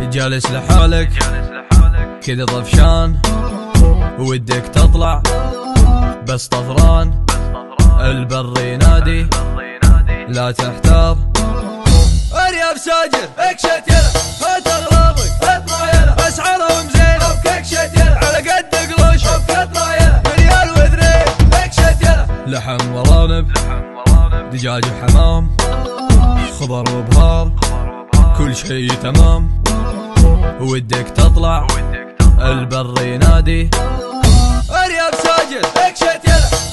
جالس لحالك كذا طفشان ودك تطلع بس طفران، البر ينادي لا تحتار. ارياب ساجر اكشت يلا، هات اغراضك اطلع يلا، اسعارهم زينه وككشت يلا، على قد قروشك اطلع يلا، ريال واثنين اكشت يلا. لحم ورانب دجاج وحمام، خضر وبهار كل شي تمام، ودك تطلع البر ينادي. ارياب ساجر اكشت يلا،